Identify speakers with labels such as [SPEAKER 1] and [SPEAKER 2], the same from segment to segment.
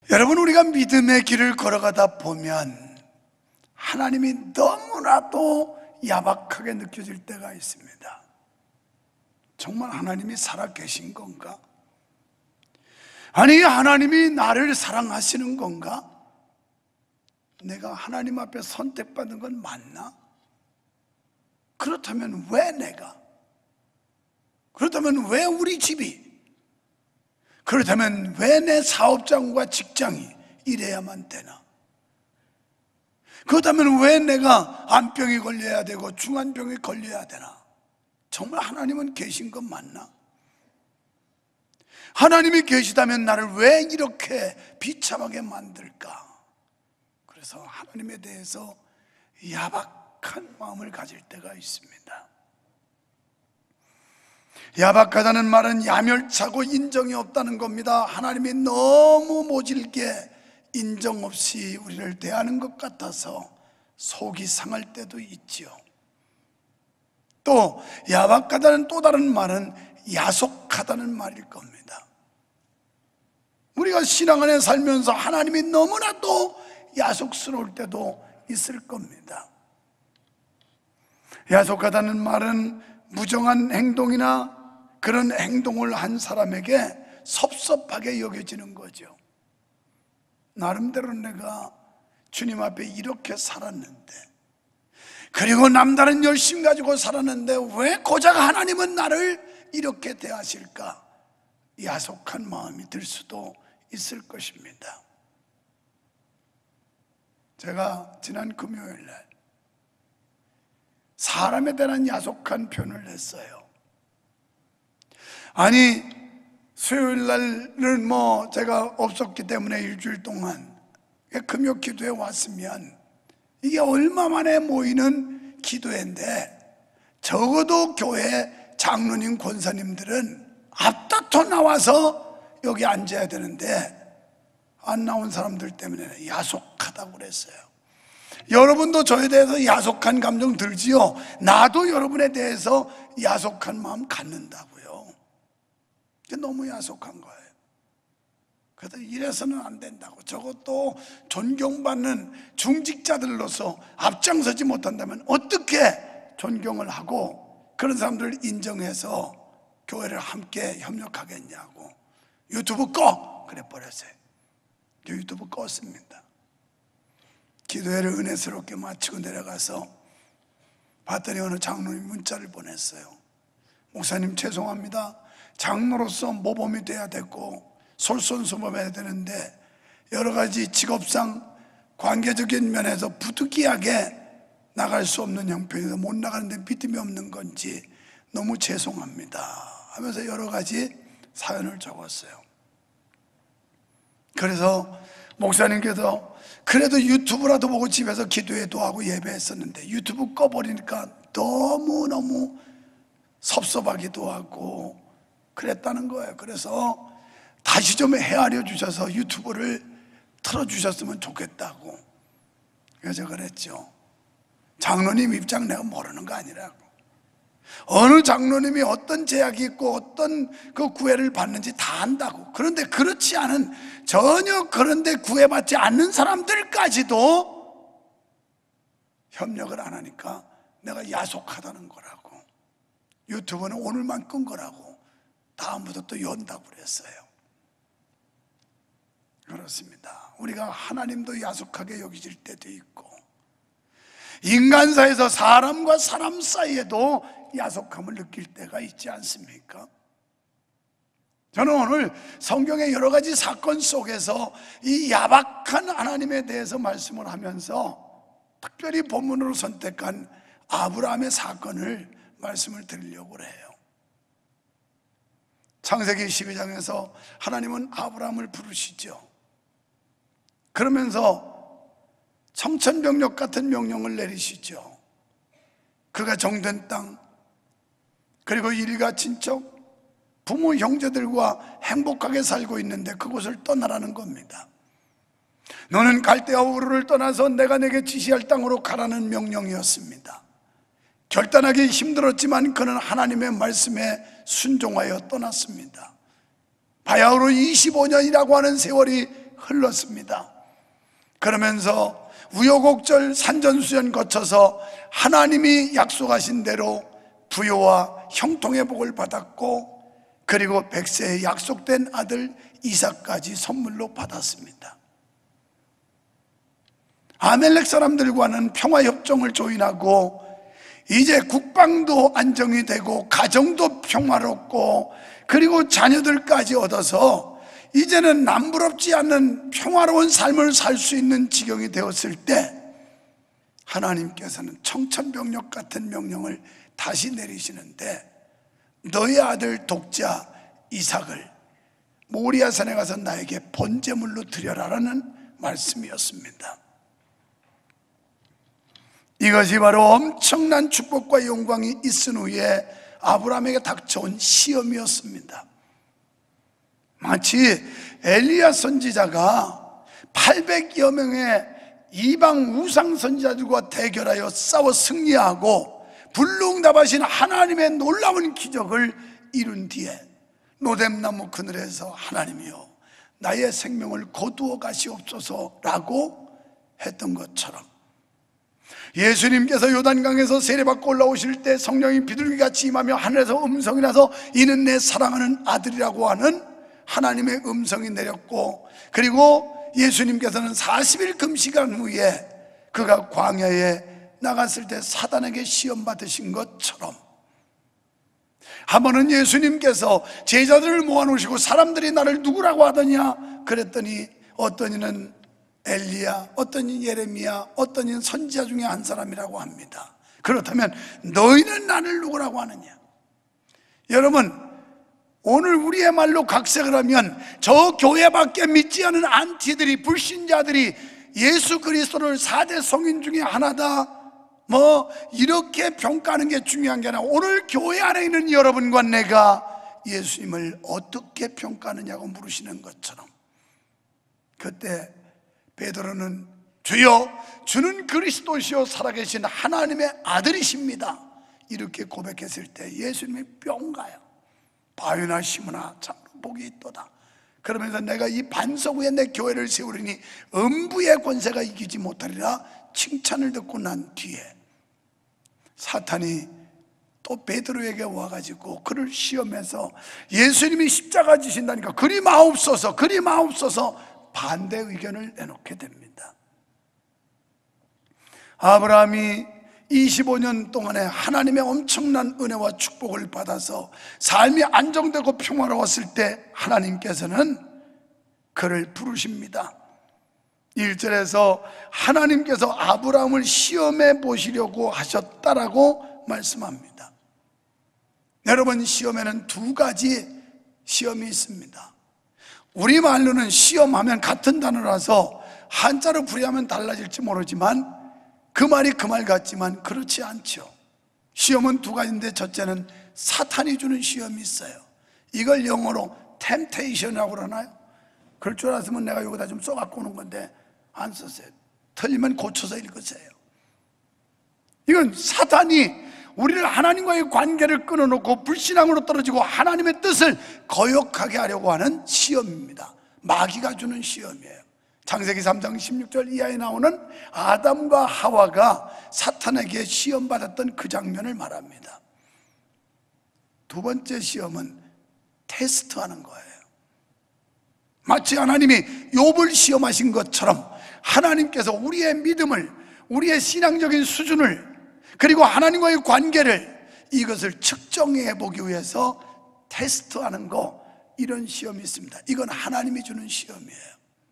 [SPEAKER 1] 여러분, 우리가 믿음의 길을 걸어가다 보면 하나님이 너무나도 야박하게 느껴질 때가 있습니다. 정말 하나님이 살아계신 건가? 아니, 하나님이 나를 사랑하시는 건가? 내가 하나님 앞에 선택받은 건 맞나? 그렇다면 왜 내가? 그렇다면 왜 우리 집이? 그렇다면 왜 내 사업장과 직장이 이래야만 되나? 그렇다면 왜 내가 암병이 걸려야 되고 중환병이 걸려야 되나? 정말 하나님은 계신 건 맞나? 하나님이 계시다면 나를 왜 이렇게 비참하게 만들까? 그래서 하나님에 대해서 야박한 마음을 가질 때가 있습니다. 야박하다는 말은 야멸차고 인정이 없다는 겁니다. 하나님이 너무 모질게 인정 없이 우리를 대하는 것 같아서 속이 상할 때도 있지요. 또 야박하다는 또 다른 말은 야속하다는 말일 겁니다. 우리가 신앙 안에 살면서 하나님이 너무나도 야속스러울 때도 있을 겁니다. 야속하다는 말은 무정한 행동이나 그런 행동을 한 사람에게 섭섭하게 여겨지는 거죠. 나름대로 내가 주님 앞에 이렇게 살았는데, 그리고 남다른 열심 가지고 살았는데 왜 고작 하나님은 나를 이렇게 대하실까? 야속한 마음이 들 수도 있을 것입니다. 제가 지난 금요일 날 사람에 대한 야속한 표현을 냈어요. 아니, 수요일 날은 제가 없었기 때문에 일주일 동안 금요 기도에 왔으면 이게 얼마 만에 모이는 기도회인데, 적어도 교회 장로님, 권사님들은 앞다퉈 나와서 여기 앉아야 되는데 안 나온 사람들 때문에 야속하다고 그랬어요. 여러분도 저에 대해서 야속한 감정 들지요? 나도 여러분에 대해서 야속한 마음 갖는다고요. 너무 야속한 거예요. 그래서 이래서는 안 된다고. 저것도 존경받는 중직자들로서 앞장서지 못한다면 어떻게 존경을 하고 그런 사람들을 인정해서 교회를 함께 협력하겠냐고. 유튜브 꺼! 그래 버렸어요. 유튜브 껐습니다. 기도회를 은혜스럽게 마치고 내려가서 봤더니 어느 장로님이 문자를 보냈어요. 목사님, 죄송합니다. 장로로서 모범이 돼야 되고 솔선수범해야 되는데 여러 가지 직업상 관계적인 면에서 부득이하게 나갈 수 없는 형편에서 못 나가는데 믿음이 없는 건지 너무 죄송합니다 하면서 여러 가지 사연을 적었어요. 그래서 목사님께서 그래도 유튜브라도 보고 집에서 기도회도 하고 예배했었는데 유튜브 꺼버리니까 너무너무 섭섭하기도 하고 그랬다는 거예요. 그래서 다시 좀 헤아려 주셔서 유튜브를 틀어주셨으면 좋겠다고. 그래서 그랬죠. 장로님 입장 내가 모르는 거 아니라고. 어느 장로님이 어떤 제약이 있고 어떤 그 구애를 받는지 다 안다고. 그런데 그렇지 않은, 전혀 그런데 구애받지 않는 사람들까지도 협력을 안 하니까 내가 야속하다는 거라고. 유튜브는 오늘만 끈 거라고. 다음부터 또 연다고 그랬어요. 그렇습니다. 우리가 하나님도 야속하게 여기질 때도 있고, 인간사에서 사람과 사람 사이에도 야속함을 느낄 때가 있지 않습니까? 저는 오늘 성경의 여러 가지 사건 속에서 이 야박한 하나님에 대해서 말씀을 하면서 특별히 본문으로 선택한 아브라함의 사건을 말씀을 드리려고 해요. 창세기 12장에서 하나님은 아브라함을 부르시죠. 그러면서 청천벽력 같은 명령을 내리시죠. 그가 정된 땅, 그리고 일가 친척, 부모 형제들과 행복하게 살고 있는데 그곳을 떠나라는 겁니다. 너는 갈대아 우르를 떠나서 내가 내게 지시할 땅으로 가라는 명령이었습니다. 결단하기 힘들었지만 그는 하나님의 말씀에 순종하여 떠났습니다. 바야흐로 25년이라고 하는 세월이 흘렀습니다. 그러면서 우여곡절 산전수전 거쳐서 하나님이 약속하신 대로 부요와 형통의 복을 받았고, 그리고 100세에 약속된 아들 이삭까지 선물로 받았습니다. 아멜렉 사람들과는 평화협정을 조인하고 이제 국방도 안정이 되고 가정도 평화롭고 그리고 자녀들까지 얻어서 이제는 남부럽지 않는 평화로운 삶을 살 수 있는 지경이 되었을 때, 하나님께서는 청천벽력 같은 명령을 다시 내리시는데, 너희 아들 독자 이삭을 모리아산에 가서 나에게 번제물로 드려라라는 말씀이었습니다. 이것이 바로 엄청난 축복과 영광이 있은 후에 아브라함에게 닥쳐온 시험이었습니다. 마치 엘리야 선지자가 800여 명의 이방 우상 선지자들과 대결하여 싸워 승리하고 불능답하신 하나님의 놀라운 기적을 이룬 뒤에 노뎀나무 그늘에서 하나님이여 나의 생명을 거두어 가시옵소서라고 했던 것처럼, 예수님께서 요단강에서 세례받고 올라오실 때 성령이 비둘기같이 임하며 하늘에서 음성이 나서 이는 내 사랑하는 아들이라고 하는 하나님의 음성이 내렸고, 그리고 예수님께서는 40일 금식한 후에 그가 광야에 나갔을 때 사단에게 시험 받으신 것처럼, 한 번은 예수님께서 제자들을 모아놓으시고 사람들이 나를 누구라고 하더냐 그랬더니 어떤 이는 엘리야, 어떤 이는 예레미야, 어떤 이는 선지자 중에 한 사람이라고 합니다. 그렇다면 너희는 나를 누구라고 하느냐? 여러분, 오늘 우리의 말로 각색을 하면 저 교회밖에 믿지 않은 안티들이, 불신자들이 예수 그리스도를 4대 성인 중에 하나다 이렇게 평가하는 게 중요한 게 아니라, 오늘 교회 안에 있는 여러분과 내가 예수님을 어떻게 평가하느냐고 물으시는 것처럼, 그때 베드로는 주여 주는 그리스도시요 살아계신 하나님의 아들이십니다 이렇게 고백했을 때 예수님이 뿅 가요. 바위나 심으나 참으로 복이 있도다. 그러면서 내가 이 반석 위에 내 교회를 세우리니 음부의 권세가 이기지 못하리라 칭찬을 듣고 난 뒤에 사탄이 또 베드로에게 와가지고 그를 시험해서 예수님이 십자가 지신다니까 그리 마옵소서 반대 의견을 내놓게 됩니다. 아브라함이 25년 동안에 하나님의 엄청난 은혜와 축복을 받아서 삶이 안정되고 평화로웠을 때 하나님께서는 그를 부르십니다. 1절에서 하나님께서 아브라함을 시험해 보시려고 하셨다라고 말씀합니다. 여러분, 시험에는 두 가지 시험이 있습니다. 우리말로는 시험하면 같은 단어라서 한자로 풀이하면 달라질지 모르지만 그 말이 그 말 같지만 그렇지 않죠. 시험은 두 가지인데, 첫째는 사탄이 주는 시험이 있어요. 이걸 영어로 temptation이라고 그러나요? 그럴 줄 알았으면 내가 여기다 좀 써갖고 오는 건데 안 썼어요. 틀리면 고쳐서 읽으세요. 이건 사탄이 우리를 하나님과의 관계를 끊어놓고 불신앙으로 떨어지고 하나님의 뜻을 거역하게 하려고 하는 시험입니다. 마귀가 주는 시험이에요. 창세기 3장 16절 이하에 나오는 아담과 하와가 사탄에게 시험받았던 그 장면을 말합니다. 두 번째 시험은 테스트하는 거예요. 마치 하나님이 욥을 시험하신 것처럼 하나님께서 우리의 믿음을, 우리의 신앙적인 수준을, 그리고 하나님과의 관계를, 이것을 측정해 보기 위해서 테스트하는 거, 이런 시험이 있습니다. 이건 하나님이 주는 시험이에요.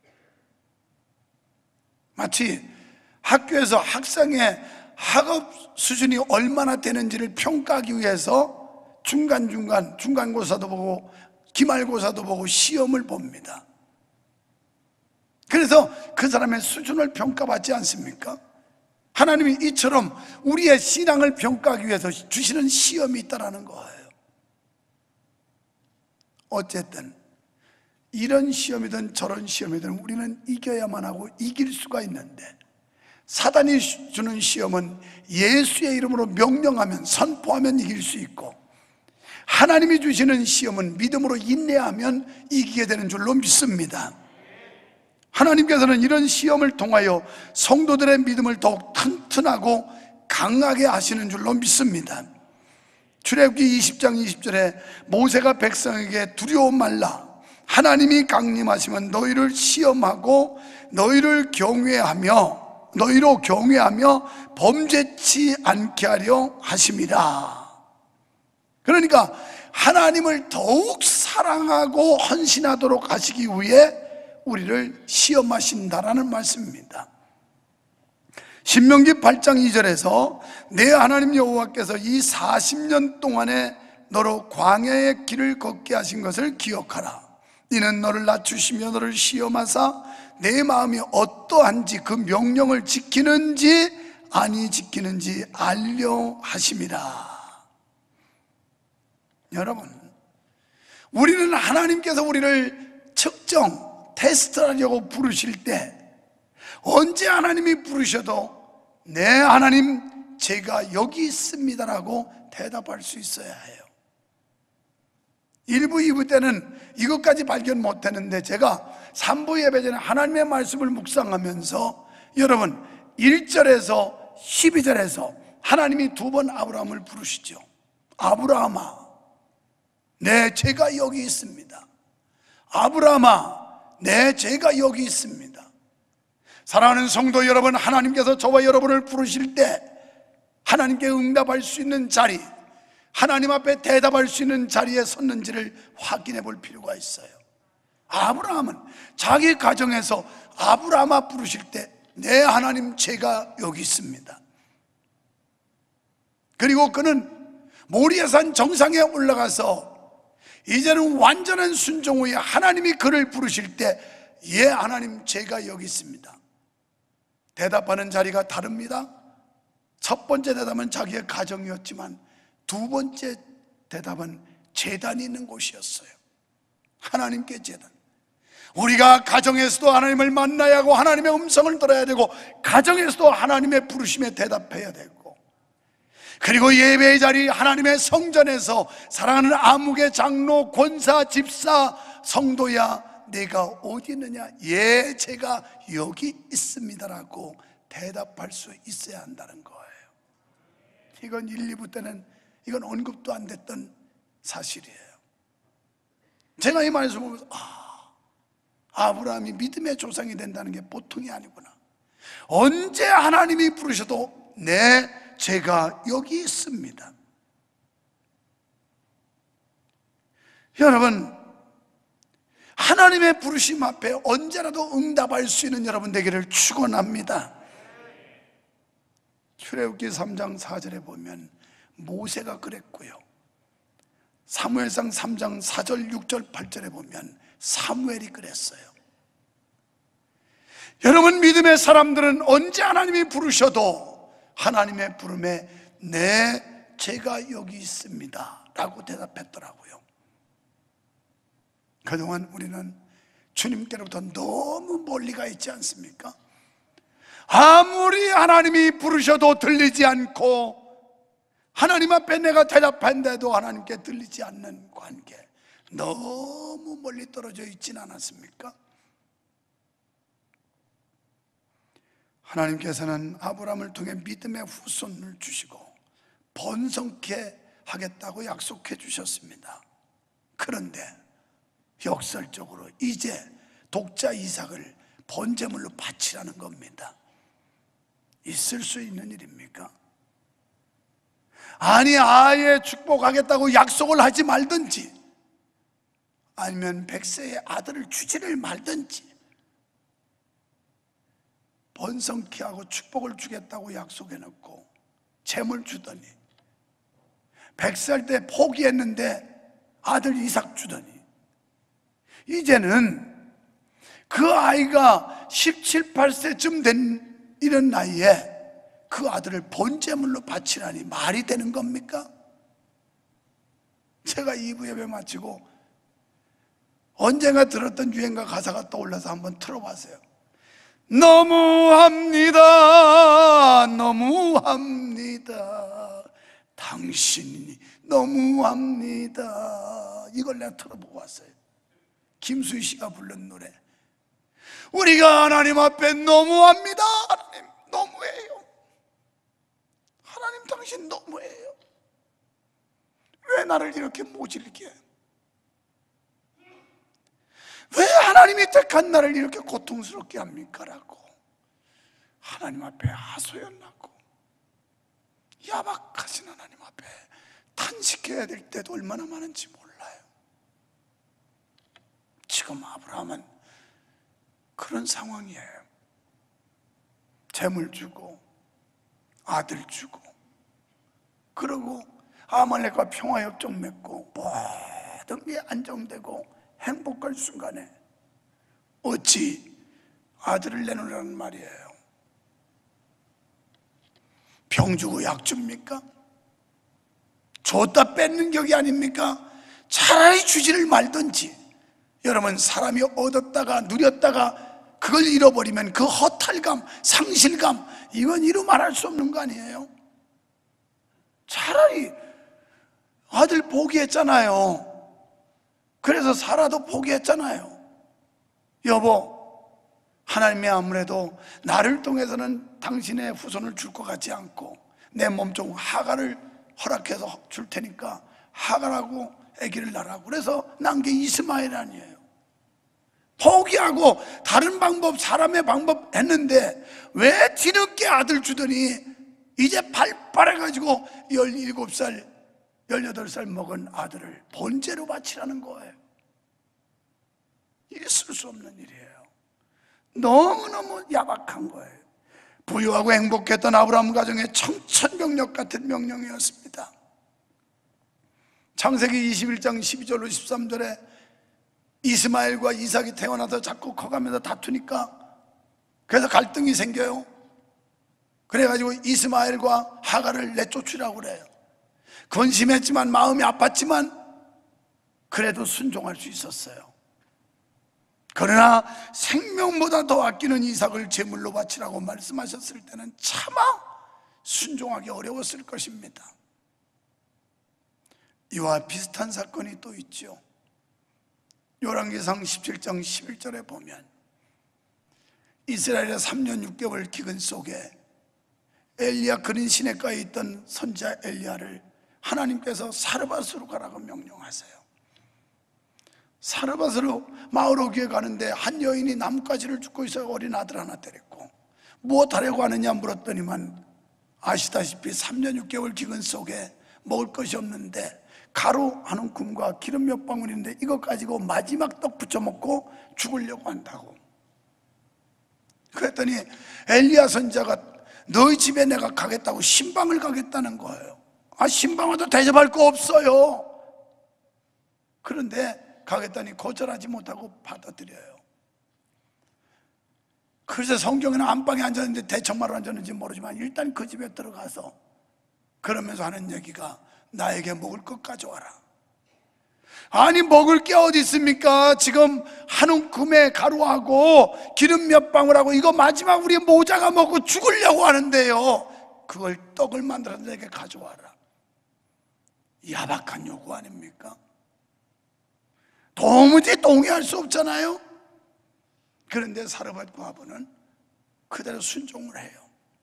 [SPEAKER 1] 마치 학교에서 학생의 학업 수준이 얼마나 되는지를 평가하기 위해서 중간고사도 보고 기말고사도 보고 시험을 봅니다. 그래서 그 사람의 수준을 평가받지 않습니까? 하나님이 이처럼 우리의 신앙을 평가하기 위해서 주시는 시험이 있다는 거예요. 어쨌든 이런 시험이든 저런 시험이든 우리는 이겨야만 하고 이길 수가 있는데, 사단이 주는 시험은 예수의 이름으로 명령하면, 선포하면 이길 수 있고, 하나님이 주시는 시험은 믿음으로 인내하면 이기게 되는 줄로 믿습니다. 하나님께서는 이런 시험을 통하여 성도들의 믿음을 더욱 튼튼하고 강하게 하시는 줄로 믿습니다. 출애굽기 20장 20절에 모세가 백성에게 두려워 말라, 하나님이 강림하시면 너희를 시험하고 너희로 경외하며 범죄치 않게 하려 하심이라. 그러니까 하나님을 더욱 사랑하고 헌신하도록 하시기 위해 우리를 시험하신다라는 말씀입니다. 신명기 8장 2절에서 내 하나님 여호와께서 이 40년 동안에 너로 광야의 길을 걷게 하신 것을 기억하라. 이는 너를 낮추시며 너를 시험하사 내 마음이 어떠한지 그 명령을 지키는지 아니 지키는지 알려 하심이라. 여러분, 우리는 하나님께서 우리를 측정, 테스트하려고 부르실 때 언제 하나님이 부르셔도 네 하나님 제가 여기 있습니다라고 대답할 수 있어야 해요. 1부, 2부 때는 이것까지 발견 못했는데 제가 3부 예배 전에 하나님의 말씀을 묵상하면서 여러분 1절에서 12절에서 하나님이 두 번 아브라함을 부르시죠. 아브라함아, 네 제가 여기 있습니다. 아브라함아, 네 제가 여기 있습니다. 사랑하는 성도 여러분, 하나님께서 저와 여러분을 부르실 때 하나님께 응답할 수 있는 자리, 하나님 앞에 대답할 수 있는 자리에 섰는지를 확인해 볼 필요가 있어요. 아브라함은 자기 가정에서 아브라함아 부르실 때 네 하나님 제가 여기 있습니다. 그리고 그는 모리아산 정상에 올라가서 이제는 완전한 순종 후에 하나님이 그를 부르실 때 예 하나님 제가 여기 있습니다. 대답하는 자리가 다릅니다. 첫 번째 대답은 자기의 가정이었지만 두 번째 대답은 제단이 있는 곳이었어요. 하나님께 제단. 우리가 가정에서도 하나님을 만나야 하고 하나님의 음성을 들어야 되고 가정에서도 하나님의 부르심에 대답해야 되고 그리고 예배의 자리 하나님의 성전에서 사랑하는 아무개 장로, 권사, 집사, 성도야 내가 어디 있느냐? 예 제가 여기 있습니다라고 대답할 수 있어야 한다는 거예요. 이건 1, 2부 때는 이건 언급도 안 됐던 사실이에요. 제가 이 말씀을 보면서 아브라함이 믿음의 조상이 된다는 게 보통이 아니구나. 언제 하나님이 부르셔도 네 제가 여기 있습니다. 여러분, 하나님의 부르심 앞에 언제라도 응답할 수 있는 여러분 되기를 축원합니다. 출애굽기 3장 4절에 보면 모세가 그랬고요, 사무엘상 3장 4절 6절 8절에 보면 사무엘이 그랬어요. 여러분, 믿음의 사람들은 언제 하나님이 부르셔도 하나님의 부름에 네 제가 여기 있습니다 라고 대답했더라고요. 그동안 우리는 주님께로부터 너무 멀리 가 있지 않습니까? 아무리 하나님이 부르셔도 들리지 않고 하나님 앞에 내가 대답한데도 하나님께 들리지 않는 관계, 너무 멀리 떨어져 있진 않았습니까? 하나님께서는 아브라함을 통해 믿음의 후손을 주시고 번성케 하겠다고 약속해 주셨습니다. 그런데 역설적으로 이제 독자 이삭을 번제물로 바치라는 겁니다. 있을 수 있는 일입니까? 아니 아예 축복하겠다고 약속을 하지 말든지 아니면 100세의 아들을 주지를 말든지 번성케 하고 축복을 주겠다고 약속해놓고 재물 주더니 100살 때 포기했는데 아들 이삭 주더니 이제는 그 아이가 17, 18세쯤 된 이런 나이에 그 아들을 번제물로 바치라니 말이 되는 겁니까? 제가 2부 예배 마치고 언젠가 들었던 유행가 가사가 떠올라서 한번 틀어봤어요. 너무합니다, 너무합니다, 당신이 너무합니다. 이걸 내가 틀어보고 왔어요. 김수희 씨가 부른 노래. 우리가 하나님 앞에 너무합니다. 하나님 너무해요. 하나님 당신 너무해요. 왜 나를 이렇게 모질게? 왜 하나님이 택한 나를 이렇게 고통스럽게 합니까? 라고 하나님 앞에 하소연하고 야박하신 하나님 앞에 탄식해야 될 때도 얼마나 많은지 몰라요. 지금 아브라함은 그런 상황이에요. 재물 주고 아들 주고 그러고 아말렉과 평화협정 맺고 모든 게 안정되고 행복할 순간에 어찌 아들을 내놓으라는 말이에요. 병 주고 약 줍니까? 줬다 뺏는 격이 아닙니까? 차라리 주지를 말든지. 여러분, 사람이 얻었다가 누렸다가 그걸 잃어버리면 그 허탈감, 상실감, 이건 이루 말할 수 없는 거 아니에요? 차라리 아들 포기했잖아요. 그래서 사라도 포기했잖아요. 여보, 하나님이 아무래도 나를 통해서는 당신의 후손을 줄 것 같지 않고 내 몸종 하갈을 허락해서 줄 테니까 하갈하고 아기를 낳으라고. 그래서 난 게 이스마엘 아니에요. 포기하고 다른 방법, 사람의 방법 했는데 왜 뒤늦게 아들 주더니 이제 발달해가지고 17살, 18살 먹은 아들을 번제로 바치라는 거예요. 있을 수 없는 일이에요. 너무너무 야박한 거예요. 부유하고 행복했던 아브라함 가정의 청천벽력 같은 명령이었습니다. 창세기 21장 12절로 13절에 이스마엘과 이삭이 태어나서 자꾸 커가면서 다투니까 그래서 갈등이 생겨요. 그래가지고 이스마엘과 하갈을 내쫓으라고 그래요. 근심했지만 마음이 아팠지만 그래도 순종할 수 있었어요. 그러나 생명보다 더 아끼는 이삭을 제물로 바치라고 말씀하셨을 때는 차마 순종하기 어려웠을 것입니다. 이와 비슷한 사건이 또 있죠. 열왕기상 17장 11절에 보면 이스라엘의 3년 6개월 기근 속에 엘리야 그린 시냇가에 있던 선지자 엘리야를 하나님께서 사르밧으로 가라고 명령하세요. 사르밧으로 마을 오기에 가는데 한 여인이 나뭇가지를 줍고 있어요. 어린 아들 하나 데리고. 무엇 하려고 하느냐 물었더니만 아시다시피 3년 6개월 기근 속에 먹을 것이 없는데 가루 한 움큼과 기름 몇 방울인데 이거 가지고 마지막 떡 부쳐 먹고 죽으려고 한다고. 그랬더니 엘리야 선지자가 너희 집에 내가 가겠다고 신방을 가겠다는 거예요. 아, 신방에도 대접할 거 없어요. 그런데 가겠다니 거절하지 못하고 받아들여요. 그래서 성경에는 안방에 앉았는데 대청마로 앉았는지 모르지만 일단 그 집에 들어가서 그러면서 하는 얘기가 나에게 먹을 것 가져와라. 아니, 먹을 게 어디 있습니까? 지금 한 움큼의 가루하고 기름 몇 방울하고 이거 마지막 우리 모자가 먹고 죽으려고 하는데요, 그걸 떡을 만들어서 내게 가져와라. 야박한 요구 아닙니까? 도무지 동의할 수 없잖아요. 그런데 사르밧 과부는 그대로 순종을 해요.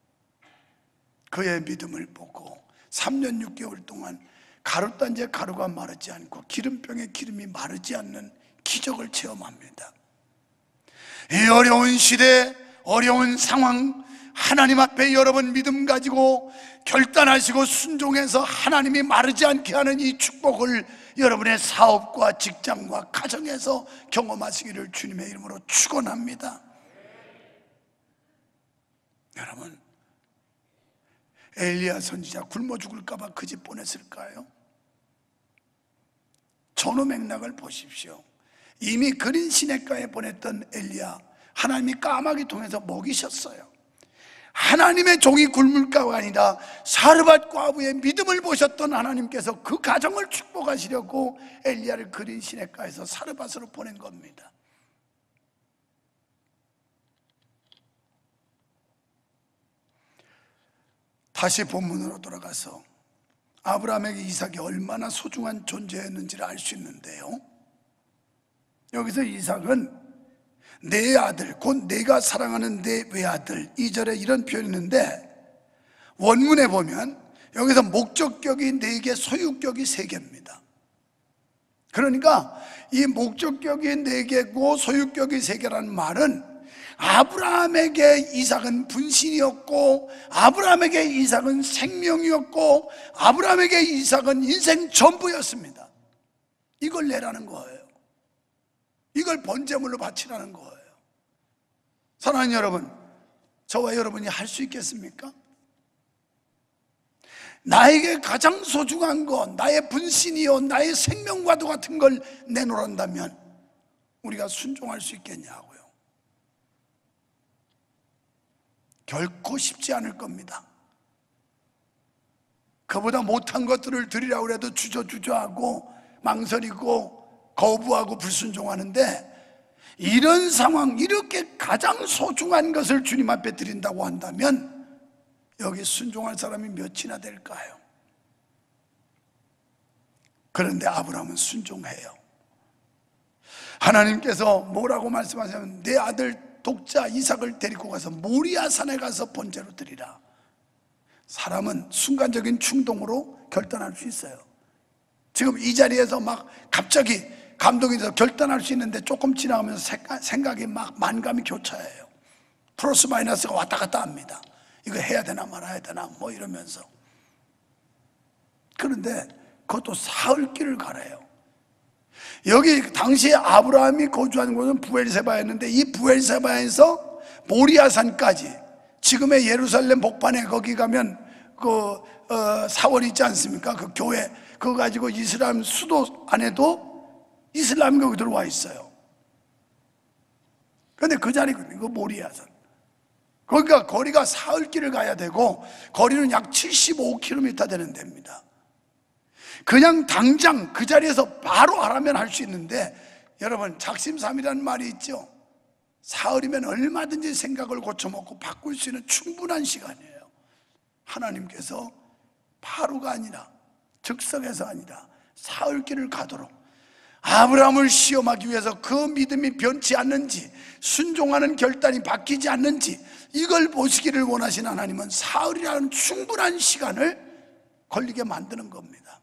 [SPEAKER 1] 그의 믿음을 보고 3년 6개월 동안 가루단지에 가루가 마르지 않고 기름병에 기름이 마르지 않는 기적을 체험합니다. 이 어려운 시대, 어려운 상황, 하나님 앞에 여러분 믿음 가지고 결단하시고 순종해서 하나님이 마르지 않게 하는 이 축복을 여러분의 사업과 직장과 가정에서 경험하시기를 주님의 이름으로 축원합니다. 여러분, 엘리야 선지자 굶어 죽을까 봐 그 집 보냈을까요? 전후 맥락을 보십시오. 이미 그린 시냇가에 보냈던 엘리야, 하나님이 까마귀 통해서 먹이셨어요. 하나님의 종이 굶을까가 아니라 사르밧 과부의 믿음을 보셨던 하나님께서 그 가정을 축복하시려고 엘리야를 그린 시냇가에서 사르밧으로 보낸 겁니다. 다시 본문으로 돌아가서 아브라함에게 이삭이 얼마나 소중한 존재였는지를 알 수 있는데요, 여기서 이삭은 내 아들 곧 내가 사랑하는 내 외아들, 2절에 이런 표현이 있는데 원문에 보면 여기서 목적격이 4개, 소유격이 3개입니다. 그러니까 이 목적격이 4개고 소유격이 3개라는 말은 아브라함에게 이삭은 분신이었고, 아브라함에게 이삭은 생명이었고, 아브라함에게 이삭은 인생 전부였습니다. 이걸 내라는 거예요. 이걸 번제물로 바치라는 거예요. 사랑하는 여러분, 저와 여러분이 할 수 있겠습니까? 나에게 가장 소중한 것, 나의 분신이요 나의 생명과도 같은 걸 내놓으란다면 우리가 순종할 수 있겠냐고요. 결코 쉽지 않을 겁니다. 그보다 못한 것들을 드리라고 해도 주저주저하고 망설이고 거부하고 불순종하는데, 이런 상황, 이렇게 가장 소중한 것을 주님 앞에 드린다고 한다면 여기 순종할 사람이 몇이나 될까요? 그런데 아브라함은 순종해요. 하나님께서 뭐라고 말씀하시냐면 내 아들 독자 이삭을 데리고 가서 모리아 산에 가서 번제로 드리라. 사람은 순간적인 충동으로 결단할 수 있어요. 지금 이 자리에서 막 갑자기 감동이 돼서 결단할 수 있는데 조금 지나가면서 생각이 막 만감이 교차해요. 플러스 마이너스가 왔다 갔다 합니다. 이거 해야 되나 말아야 되나 뭐 이러면서. 그런데 그것도 사흘길을 가래요. 여기 당시에 아브라함이 거주하는 곳은 부엘세바였는데 이 부엘세바에서 모리아산까지, 지금의 예루살렘 복판에 거기 가면 그 사원 있지 않습니까? 그 교회 그거 가지고 이슬람 수도 안에도 이슬람이 거기 들어와 있어요. 그런데 그 자리거든요. 그 모리아산. 거기가 거리가 사흘길을 가야 되고 거리는 약 75km 되는 데입니다. 그냥 당장 그 자리에서 바로 하라면 할 수 있는데, 여러분 작심삼일이라는 말이 있죠. 사흘이면 얼마든지 생각을 고쳐먹고 바꿀 수 있는 충분한 시간이에요. 하나님께서 바로가 아니라 즉석에서 아니라 사흘길을 가도록 아브라함을 시험하기 위해서 그 믿음이 변치 않는지, 순종하는 결단이 바뀌지 않는지 이걸 보시기를 원하신 하나님은 사흘이라는 충분한 시간을 걸리게 만드는 겁니다.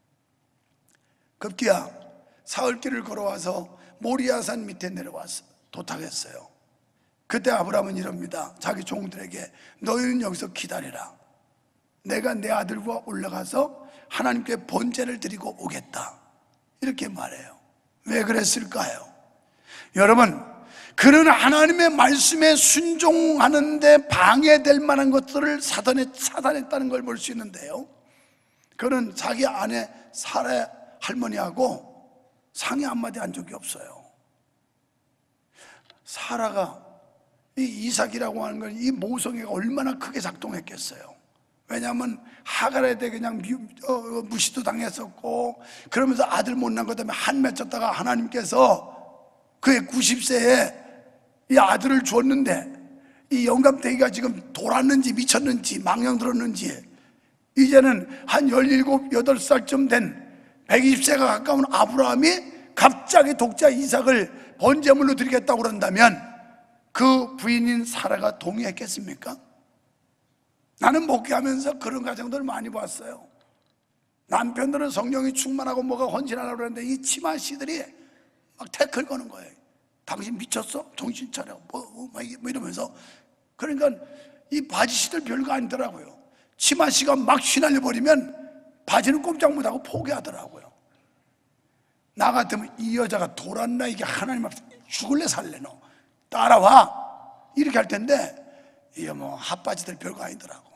[SPEAKER 1] 급기야 사흘길을 걸어와서 모리아산 밑에 내려와서 도착했어요. 그때 아브라함은 이럽니다. 자기 종들에게 너희는 여기서 기다리라. 내가 내 아들과 올라가서 하나님께 번제를 드리고 오겠다. 이렇게 말해요. 왜 그랬을까요? 여러분, 그는 하나님의 말씀에 순종하는데 방해될 만한 것들을 사단했다는 걸 볼 수 있는데요, 그는 자기 아내 사라 할머니하고 상의 한마디 한 적이 없어요. 사라가 이 이삭이라고 하는 건 이 모성애가 얼마나 크게 작동했겠어요. 왜냐하면 하갈에 대해 그냥 무시도 당했었고, 그러면서 아들 못 낳은 것 때문에 한 맺혔다가 하나님께서 그의 90세에 이 아들을 주었는데 이 영감탱이가 지금 돌았는지 미쳤는지 망령 들었는지 이제는 한 17, 18살쯤 된 120세가 가까운 아브라함이 갑자기 독자 이삭을 번제물로 드리겠다고 그런다면 그 부인인 사라가 동의했겠습니까? 나는 목회하면서 그런 가정들을 많이 봤어요. 남편들은 성령이 충만하고 뭐가 헌신하라고 그러는데 이 치마씨들이 막 태클 거는 거예요. 당신 미쳤어? 정신 차려. 뭐 이러면서. 그러니까 이 바지씨들 별거 아니더라고요. 치마씨가 막 휘날려 버리면 바지는 꼼짝 못하고 포기하더라고요. 나 같으면 이 여자가 돌았나 이게 하나님 앞에 죽을래 살래 너 따라와 이렇게 할 텐데 이게 뭐 핫바지들 별거 아니더라고.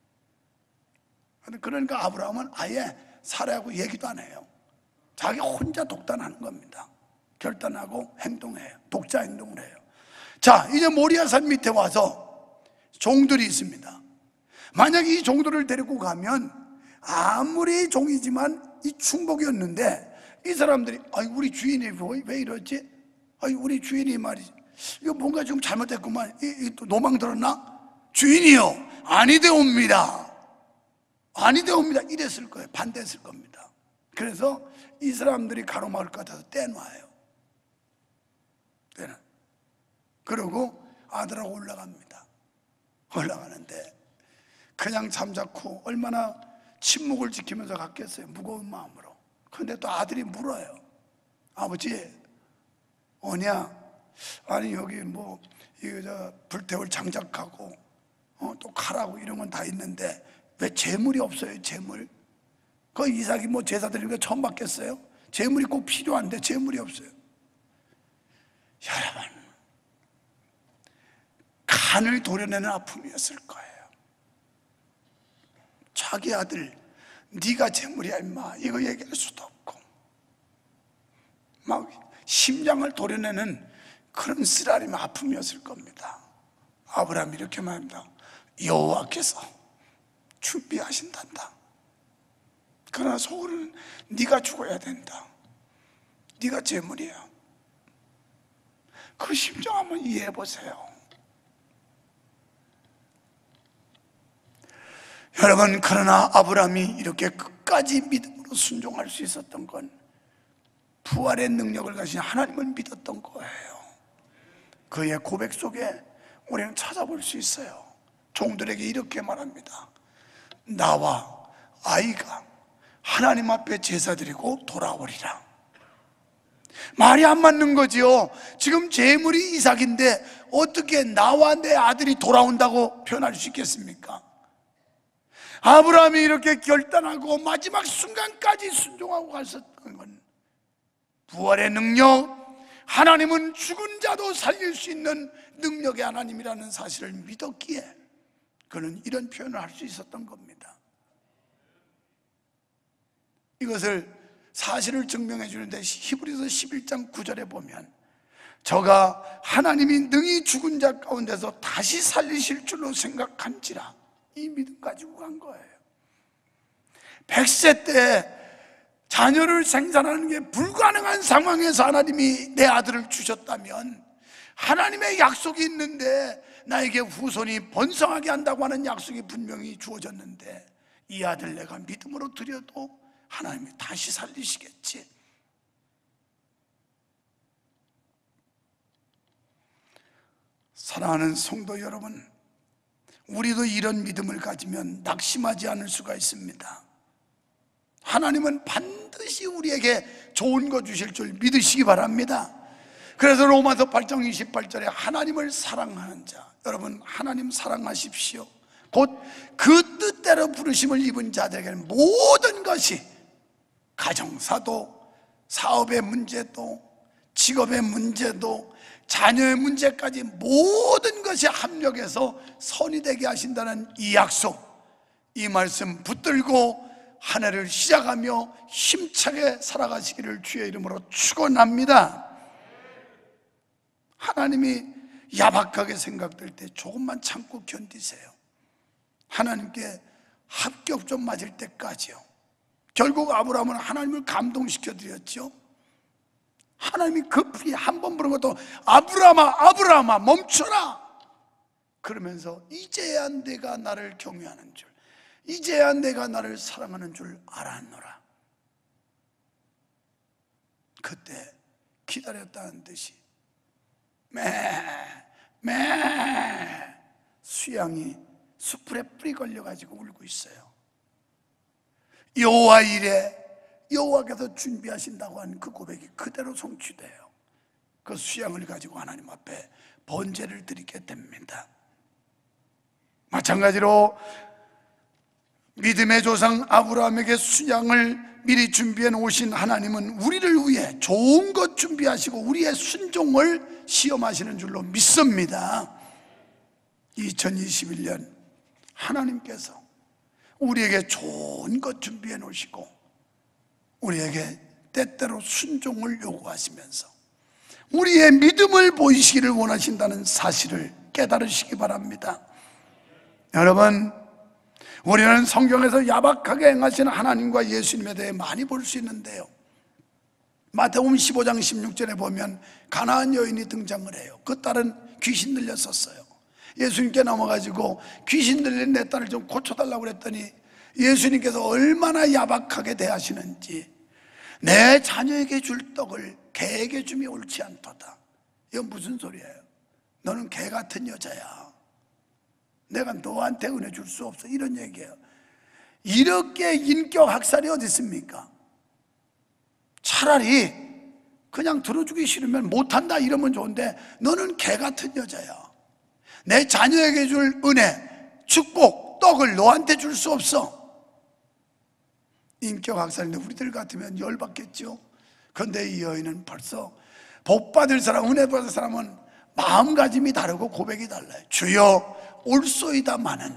[SPEAKER 1] 그러니까 아브라함은 아예 사라하고 얘기도 안 해요. 자기 혼자 독단하는 겁니다. 결단하고 행동해요. 독자 행동을 해요. 자, 이제 모리아산 밑에 와서 종들이 있습니다. 만약에 이 종들을 데리고 가면 아무리 종이지만 이 충복이었는데 이 사람들이 우리 주인이 왜 이러지? 우리 주인이 말이지 이거 뭔가 좀 잘못됐구만. 또 노망 들었나? 주인이요 아니되옵니다. 아니되옵니다. 이랬을 거예요. 반대했을 겁니다. 그래서 이 사람들이 가로막을 것 같아서 떼놔요. 그러고 아들하고 올라가는데 그냥 잠자코 얼마나 침묵을 지키면서 갔겠어요. 무거운 마음으로. 근데 또 아들이 물어요. 아버지, 뭐냐? 아니 여기 뭐 이거 불태울 장작하고 또 칼하고 이런 건 다 있는데 왜 재물이 없어요? 재물? 그 이삭이 뭐 제사 드리는 거 처음 받겠어요? 재물이 꼭 필요한데 재물이 없어요. 여러분, 간을 도려내는 아픔이었을 거예요. 자기 아들, 네가 재물이야 임마, 이거 얘기할 수도 없고 막 심장을 도려내는 그런 쓰라림 아픔이었을 겁니다. 아브라함이 이렇게 말합니다. 여호와께서 준비하신단다. 그러나 속으로는 네가 죽어야 된다. 네가 재물이야. 그 심정 한번 이해해 보세요. 여러분, 그러나 아브라함이 이렇게 끝까지 믿음으로 순종할 수 있었던 건 부활의 능력을 가진 하나님을 믿었던 거예요. 그의 고백 속에 우리는 찾아볼 수 있어요. 종들에게 이렇게 말합니다. 나와 아이가 하나님 앞에 제사드리고 돌아오리라. 말이 안 맞는 거지요. 지금 재물이 이삭인데 어떻게 나와 내 아들이 돌아온다고 표현할 수 있겠습니까? 아브라함이 이렇게 결단하고 마지막 순간까지 순종하고 갔었던 건 부활의 능력, 하나님은 죽은 자도 살릴 수 있는 능력의 하나님이라는 사실을 믿었기에 그는 이런 표현을 할 수 있었던 겁니다. 이것을 사실을 증명해 주는데 히브리서 11장 9절에 보면 저가 하나님이 능히 죽은 자 가운데서 다시 살리실 줄로 생각한지라, 이 믿음 가지고 간 거예요. 100세 때 자녀를 생산하는 게 불가능한 상황에서 하나님이 내 아들을 주셨다면, 하나님의 약속이 있는데 나에게 후손이 번성하게 한다고 하는 약속이 분명히 주어졌는데 이 아들 내가 믿음으로 드려도 하나님이 다시 살리시겠지. 사랑하는 성도 여러분, 우리도 이런 믿음을 가지면 낙심하지 않을 수가 있습니다. 하나님은 반드시 우리에게 좋은 거 주실 줄 믿으시기 바랍니다. 그래서 로마서 8장 28절에 하나님을 사랑하는 자, 여러분 하나님 사랑하십시오. 곧 그 뜻대로 부르심을 입은 자들에게는 모든 것이, 가정사도, 사업의 문제도, 직업의 문제도, 자녀의 문제까지 모든 것이 합력해서 선이 되게 하신다는 이 약속, 이 말씀 붙들고 한 해를 시작하며 힘차게 살아가시기를 주의 이름으로 축원합니다. 하나님이 야박하게 생각될 때 조금만 참고 견디세요. 하나님께 합격 좀 맞을 때까지요. 결국 아브라함은 하나님을 감동시켜 드렸죠. 하나님이 급히 한 번 부른 것도 아브라함아 아브라함아 멈춰라 그러면서 이제야 내가 나를 경외하는 줄, 이제야 내가 나를 사랑하는 줄 알았노라. 그때 기다렸다는 듯이 매 수양이 숯불에 뿌리 걸려가지고 울고 있어요. 여호와 이래, 여호와께서 준비하신다고 한 그 고백이 그대로 성취돼요. 그 수양을 가지고 하나님 앞에 번제를 드리게 됩니다. 마찬가지로 믿음의 조상 아브라함에게 수양을 미리 준비해 놓으신 하나님은 우리를 위해 좋은 것 준비하시고 우리의 순종을 시험하시는 줄로 믿습니다. 2021년 하나님께서 우리에게 좋은 것 준비해 놓으시고 우리에게 때때로 순종을 요구하시면서 우리의 믿음을 보이시기를 원하신다는 사실을 깨달으시기 바랍니다. 여러분, 우리는 성경에서 야박하게 행하시는 하나님과 예수님에 대해 많이 볼 수 있는데요, 마태복음 15장 16절에 보면 가나안 여인이 등장을 해요. 그 딸은 귀신 들렸었어요. 예수님께 넘어가지고 귀신 들린 내 딸을 좀 고쳐달라고 그랬더니 예수님께서 얼마나 야박하게 대하시는지, 내 자녀에게 줄 떡을 개에게 주면 옳지 않도다. 이건 무슨 소리예요? 너는 개 같은 여자야. 내가 너한테 은혜 줄 수 없어. 이런 얘기예요. 이렇게 인격 학살이 어디 있습니까? 차라리 그냥 들어주기 싫으면 못한다 이러면 좋은데 너는 개 같은 여자야. 내 자녀에게 줄 은혜, 축복, 떡을 너한테 줄 수 없어. 인격 학살인데 우리들 같으면 열받겠죠. 그런데 이 여인은 벌써 복 받을 사람, 은혜 받을 사람은 마음가짐이 다르고 고백이 달라요. 주여 올소이다마는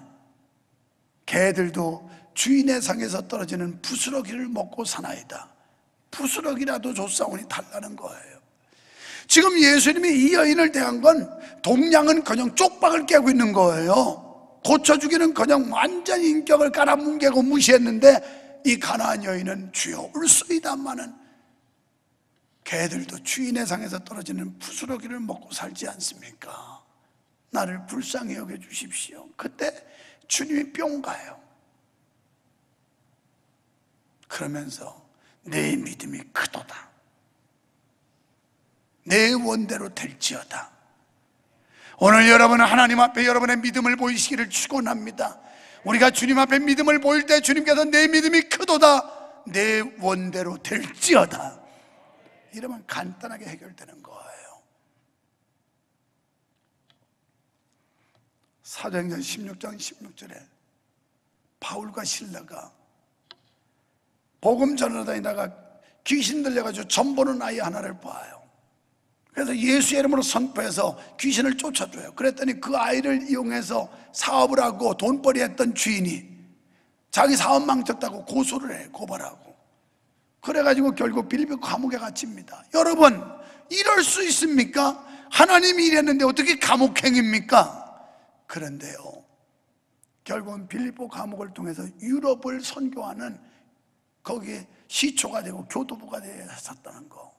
[SPEAKER 1] 개들도 주인의 상에서 떨어지는 부스러기를 먹고 사나이다. 부스러기라도 줬사오니 달라는 거예요. 지금 예수님이 이 여인을 대한 건 동량은커녕 쪽박을 깨고 있는 거예요. 고쳐주기는커녕 완전히 인격을 깔아뭉개고 무시했는데 이 가나안 여인은 주여 올소이다마는 개들도 주인의 상에서 떨어지는 부스러기를 먹고 살지 않습니까? 나를 불쌍히 여겨주십시오. 그때 주님이 뿅 가요. 그러면서 내 믿음이 크도다. 내 원대로 될지어다. 오늘 여러분은 하나님 앞에 여러분의 믿음을 보이시기를 축원합니다. 우리가 주님 앞에 믿음을 보일 때 주님께서 내 믿음이 크도다, 내 원대로 될지어다, 이러면 간단하게 해결되는 거예요. 사도행전 16장 16절에 바울과 실라가 복음 전하다니다가 귀신 들려가지고 점 보는 아이 하나를 봐요. 그래서 예수의 이름으로 선포해서 귀신을 쫓아줘요. 그랬더니 그 아이를 이용해서 사업을 하고 돈벌이 했던 주인이 자기 사업 망쳤다고 고소를 해, 고발하고. 그래가지고 결국 빌립보 감옥에 갇힙니다. 여러분, 이럴 수 있습니까? 하나님이 이랬는데 어떻게 감옥행입니까? 그런데요, 결국은 빌립보 감옥을 통해서 유럽을 선교하는 거기에 시초가 되고 교도부가 되었다는 거.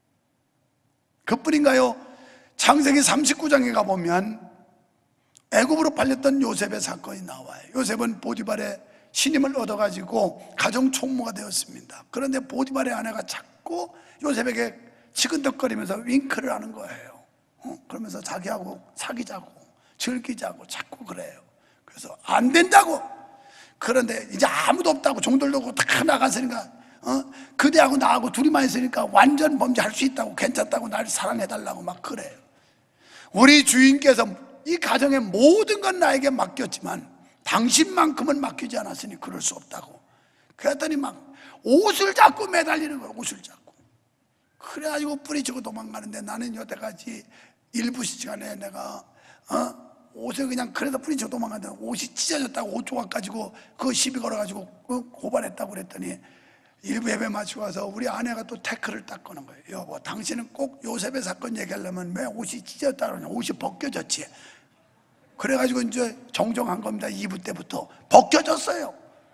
[SPEAKER 1] 그뿐인가요? 창세기 39장에 가보면 애굽으로 팔렸던 요셉의 사건이 나와요. 요셉은 보디발의 신임을 얻어가지고 가정 총무가 되었습니다. 그런데 보디발의 아내가 자꾸 요셉에게 치근덕거리면서 윙크를 하는 거예요. 그러면서 자기하고 사귀자고 즐기자고 자꾸 그래요. 그래서 안 된다고. 그런데 이제 아무도 없다고, 종들도 없고 다 나갔으니까 그대하고 나하고 둘이만 있으니까 완전 범죄할 수 있다고, 괜찮다고, 날 사랑해달라고 막 그래요. 우리 주인께서 이 가정의 모든 건 나에게 맡겼지만 당신만큼은 맡기지 않았으니 그럴 수 없다고. 그랬더니 막 옷을 잡고 매달리는 거예요. 옷을 잡고. 그래가지고 뿌리치고 도망가는데 나는 여태까지 일부 시간에 내가 옷을 그냥 그래서 뿌리치고 도망갔는데 옷이 찢어졌다고 옷 조각 가지고 그거 시비 걸어가지고 고발했다고 그랬더니 일부 예배 마치고 와서 우리 아내가 또 태클을 딱 거는 거예요. 여보, 당신은 꼭 요셉의 사건 얘기하려면 왜 옷이 찢어졌다 그러냐. 옷이 벗겨졌지. 그래가지고 이제 정정한 겁니다. 2부 때부터 벗겨졌어요.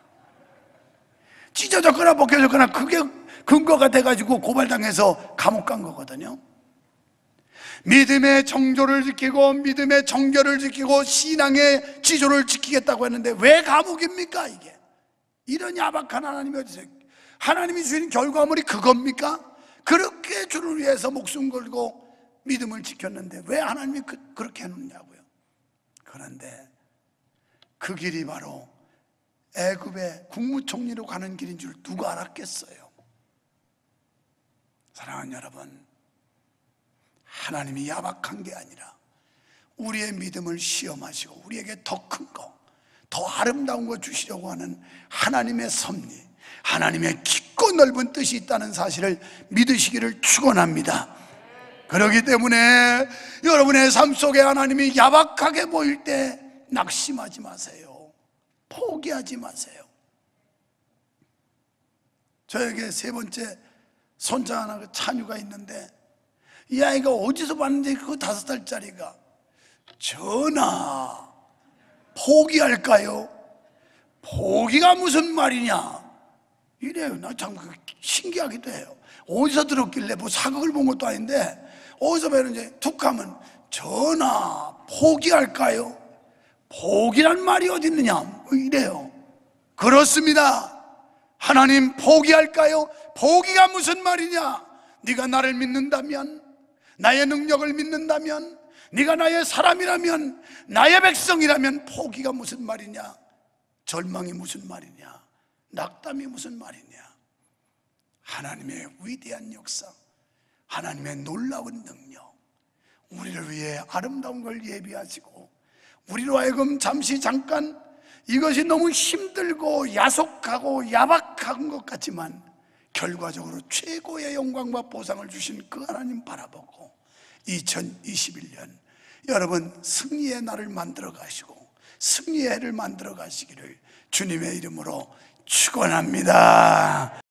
[SPEAKER 1] 찢어졌거나 벗겨졌거나 그게 근거가 돼가지고 고발당해서 감옥 간 거거든요. 믿음의 정조를 지키고 믿음의 정결을 지키고 신앙의 지조를 지키겠다고 했는데 왜 감옥입니까? 이게 이런 야박한 하나님이 어디서, 하나님이 주신 결과물이 그겁니까? 그렇게 주를 위해서 목숨 걸고 믿음을 지켰는데 왜 하나님이 그렇게 해놓냐고요. 그런데 그 길이 바로 애굽의 국무총리로 가는 길인 줄 누가 알았겠어요? 사랑하는 여러분, 하나님이 야박한 게 아니라 우리의 믿음을 시험하시고 우리에게 더 큰 거, 더 아름다운 거 주시려고 하는 하나님의 섭리, 하나님의 깊고 넓은 뜻이 있다는 사실을 믿으시기를 축원합니다. 그렇기 때문에 여러분의 삶 속에 하나님이 야박하게 보일 때 낙심하지 마세요. 포기하지 마세요. 저에게 세 번째 손자 하나, 찬유가 있는데 이 아이가 어디서 봤는지 그 5살짜리가 전하, 포기할까요? 포기가 무슨 말이냐 이래요. 나 참 신기하기도 해요. 어디서 들었길래 뭐 사극을 본 것도 아닌데 어디서 배우는지 툭 하면 전하, 포기할까요? 포기란 말이 어디 있느냐 뭐 이래요. 그렇습니다. 하나님 포기할까요? 포기가 무슨 말이냐? 네가 나를 믿는다면, 나의 능력을 믿는다면, 네가 나의 사람이라면, 나의 백성이라면 포기가 무슨 말이냐? 절망이 무슨 말이냐? 낙담이 무슨 말이냐? 하나님의 위대한 역사, 하나님의 놀라운 능력, 우리를 위해 아름다운 걸 예비하시고 우리로 하여금 잠시 잠깐 이것이 너무 힘들고 야속하고 야박한 것 같지만 결과적으로 최고의 영광과 보상을 주신 그 하나님 바라보고 2021년 여러분 승리의 날을 만들어 가시고 승리의 해를 만들어 가시기를 주님의 이름으로 축원합니다.